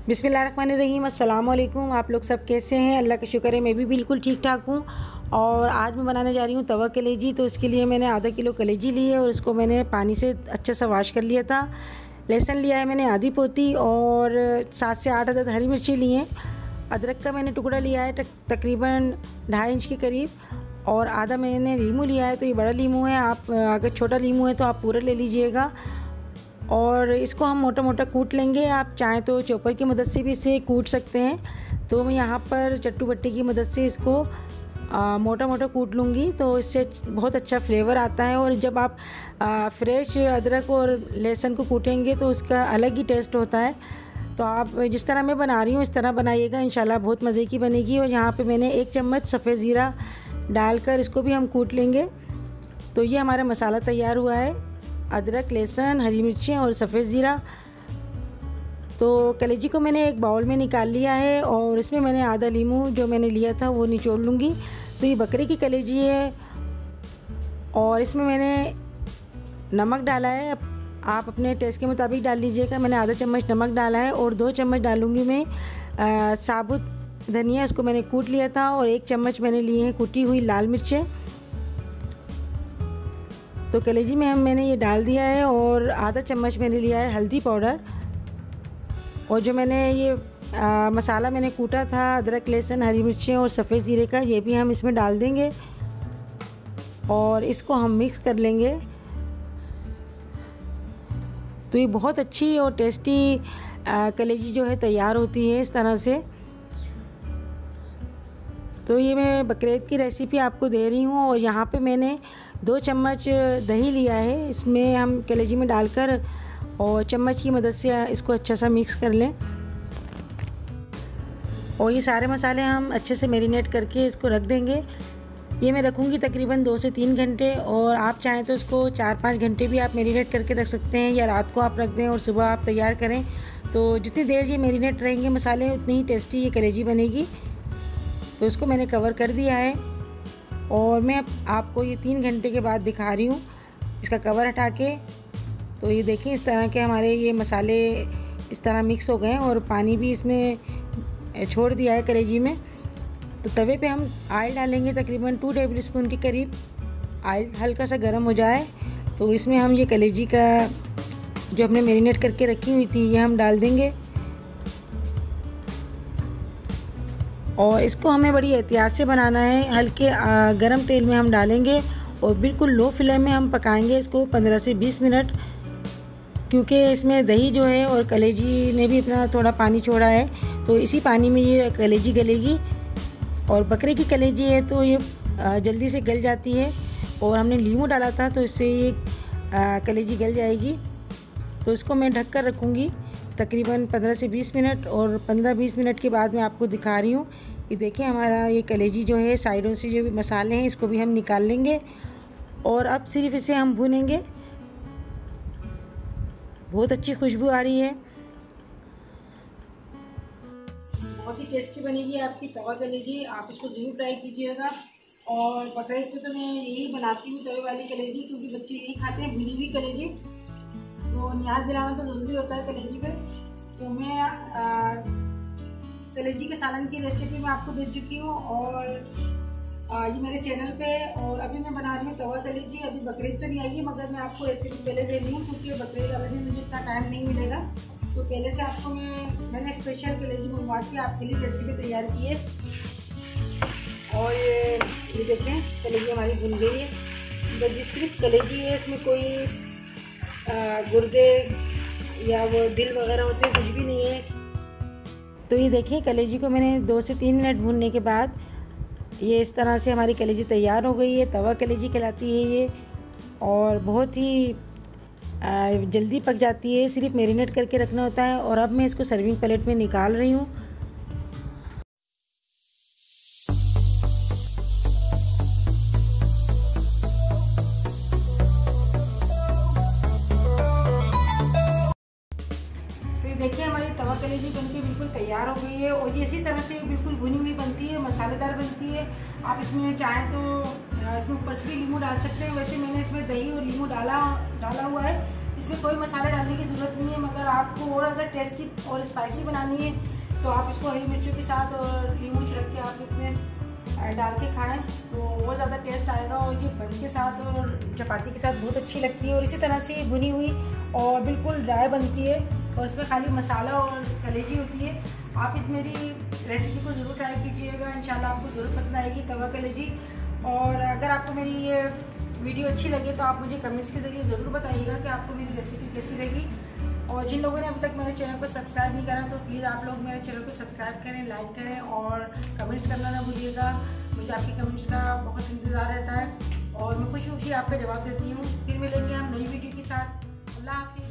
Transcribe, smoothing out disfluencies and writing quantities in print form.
बिस्मिल्लाहिर्रहमानिर्रहीम। अस्सलाम वालेकुम। आप लोग सब कैसे हैं? अल्लाह का शुक्र है मैं भी बिल्कुल ठीक ठाक हूँ। और आज मैं बनाने जा रही हूँ तवा कलेजी। तो इसके लिए मैंने आधा किलो कलेजी ली है और इसको मैंने पानी से अच्छा सा वाश कर लिया था। लहसुन लिया है मैंने आधी पोती और 7 से 8 अदद हरी मिर्ची ली हैं। अदरक का मैंने टुकड़ा लिया है तकरीबन 2.5 इंच के करीब। और आधा मैंने लीमू लिया है, तो ये बड़ा लीमू है। आप अगर छोटा लीमू है तो आप पूरा ले लीजिएगा। और इसको हम मोटा मोटा कूट लेंगे। आप चाहें तो चॉपर की मदद से भी इसे कूट सकते हैं। तो मैं यहाँ पर चट्टू बट्टी की मदद से इसको मोटा मोटा कूट लूँगी, तो इससे बहुत अच्छा फ्लेवर आता है। और जब आप फ्रेश अदरक और लहसुन को कूटेंगे तो उसका अलग ही टेस्ट होता है। तो आप जिस तरह मैं बना रही हूँ इस तरह बनाइएगा, इंशाल्लाह बहुत मज़े की बनेगी। और यहाँ पे मैंने 1 चम्मच सफ़ेद ज़ीरा डालकर इसको भी हम कूट लेंगे। तो ये हमारा मसाला तैयार हुआ है, अदरक, लहसुन, हरी मिर्चें और सफ़ेद ज़ीरा। तो कलेजी को मैंने एक बाउल में निकाल लिया है और इसमें मैंने आधा लीमू जो मैंने लिया था वो निचोड़ लूँगी। तो ये बकरे की कलेजी है और इसमें मैंने नमक डाला है। आप अपने टेस्ट के मुताबिक डाल लीजिएगा। मैंने आधा चम्मच नमक डाला है और 2 चम्मच डालूँगी मैं साबुत धनिया, इसको मैंने कूट लिया था। और 1 चम्मच मैंने लिए हैं कुटी हुई लाल मिर्चें। तो कलेजी में मैंने ये डाल दिया है। और आधा चम्मच मैंने लिया है हल्दी पाउडर। और जो मैंने ये मसाला मैंने कूटा था अदरक, लहसुन, हरी मिर्चें और सफ़ेद ज़ीरे का, ये भी हम इसमें डाल देंगे और इसको हम मिक्स कर लेंगे। तो ये बहुत अच्छी और टेस्टी कलेजी जो है तैयार होती है इस तरह से। तो ये मैं बकरीद की रेसिपी आपको दे रही हूँ। और यहाँ पे मैंने 2 चम्मच दही लिया है, इसमें हम कलेजी में डालकर और चम्मच की मदद से इसको अच्छा सा मिक्स कर लें। और ये सारे मसाले हम अच्छे से मैरिनेट करके इसको रख देंगे। ये मैं रखूँगी तकरीबन 2 से 3 घंटे। और आप चाहें तो इसको 4-5 घंटे भी आप मैरिनेट करके रख सकते हैं, या रात को आप रख दें और सुबह आप तैयार करें। तो जितनी देर ये मैरिनेट रहेंगे मसाले उतनी ही टेस्टी ये कलेजी बनेगी। तो इसको मैंने कवर कर दिया है और मैं आपको ये 3 घंटे के बाद दिखा रही हूँ इसका कवर हटा के। तो ये देखिए इस तरह के हमारे ये मसाले इस तरह मिक्स हो गए और पानी भी इसमें छोड़ दिया है कलेजी में। तो तवे पे हम ऑयल डालेंगे तकरीबन 2 टेबलस्पून के करीब। ऑयल हल्का सा गर्म हो जाए तो इसमें हम ये कलेजी का जो हमने मैरिनेट करके रखी हुई थी ये हम डाल देंगे। और इसको हमें बड़ी एहतियात से बनाना है। हल्के गरम तेल में हम डालेंगे और बिल्कुल लो फ्लेम में हम पकाएंगे इसको 15 से 20 मिनट, क्योंकि इसमें दही जो है और कलेजी ने भी अपना थोड़ा पानी छोड़ा है। तो इसी पानी में ये कलेजी गलेगी। और बकरे की कलेजी है तो ये जल्दी से गल जाती है। और हमने लीमू डाला था तो इससे ये कलेजी गल जाएगी। तो इसको मैं ढक कर रखूँगी तकरीबन 15 से 20 मिनट। और 15-20 मिनट के बाद मैं आपको दिखा रही हूँ। ये देखिए हमारा ये कलेजी जो है साइडों से जो भी मसाले हैं इसको भी हम निकाल लेंगे। और अब सिर्फ इसे हम भूनेंगे। बहुत अच्छी खुशबू आ रही है, बहुत ही टेस्टी बनेगी आपकी तवा कलेजी। आप इसको ज़रूर ट्राई कीजिएगा। और बकरीद पे तो मैं यही बनाती हूँ तवे वाली कलेजी, क्योंकि बच्चे यही खाते हैं, भुनी हुई कलेजी। तो न्याज दिलाना तो ज़रूरी होता है कलेजी पे। तो मैं कलेजी के सालन की रेसिपी मैं आपको दे चुकी हूँ और ये मेरे चैनल पे। और अभी मैं बना रही हूँ तवा कलेजी। अभी बकरीद तो नहीं आई, मगर मैं आपको रेसिपी पहले दे रही हूँ, क्योंकि बकरीद वाले दिन मुझे इतना टाइम नहीं मिलेगा। तो पहले से आपको मैंने स्पेशल कलेजी मंगवा के आपके लिए रेसिपी तैयार की है। और ये देखें कलेजी हमारी भुन गई है। बस ये सिर्फ कलेजी है, इसमें कोई गुर्दे या वो दिल वगैरह होते हैं, कुछ भी नहीं है। तो ये देखिए कलेजी को मैंने 2 से 3 मिनट भूनने के बाद ये इस तरह से हमारी कलेजी तैयार हो गई है। तवा कलेजी कहलाती है ये और बहुत ही जल्दी पक जाती है। सिर्फ मैरिनेट करके रखना होता है। और अब मैं इसको सर्विंग प्लेट में निकाल रही हूँ। देखिए हमारी तवा कलेजी बनके बिल्कुल तैयार हो गई है। और ये इसी तरह से बिल्कुल भुनी हुई बनती है, मसालेदार बनती है। आप इसमें चाहें तो इसमें ऊपर से भी लीमू डाल सकते हैं। वैसे मैंने इसमें दही और लीमू डाला हुआ है। इसमें कोई मसाला डालने की ज़रूरत नहीं है, मगर आपको और अगर टेस्टी और स्पाइसी बनानी है तो आप इसको हरी मिर्चों के साथ और नींबू छिड़क के आप इसमें डाल के खाएं तो बहुत ज़्यादा टेस्ट आएगा। और ये बन के साथ और चपाती के साथ बहुत अच्छी लगती है। और इसी तरह से ये भुनी हुई और बिल्कुल ड्राई बनती है और इसमें खाली मसाला और कलेजी होती है। आप इस मेरी रेसिपी को ज़रूर ट्राई कीजिएगा, इंशाल्लाह आपको ज़रूर पसंद आएगी तवा कलेजी। और अगर आपको मेरी ये वीडियो अच्छी लगे तो आप मुझे कमेंट्स के ज़रिए ज़रूर बताइएगा कि आपको मेरी रेसिपी कैसी लगी। और जिन लोगों ने अभी तक मेरे चैनल को सब्सक्राइब नहीं करा तो प्लीज़ आप लोग मेरे चैनल को सब्सक्राइब करें, लाइक करें और कमेंट्स करना ना भूलिएगा। मुझे आपके कमेंट्स का बहुत इंतज़ार रहता है और मैं खुशी खुशी आपका जवाब देती हूँ। फिर मिलेंगे हम नई वीडियो के साथ। अल्लाह हाफिज़।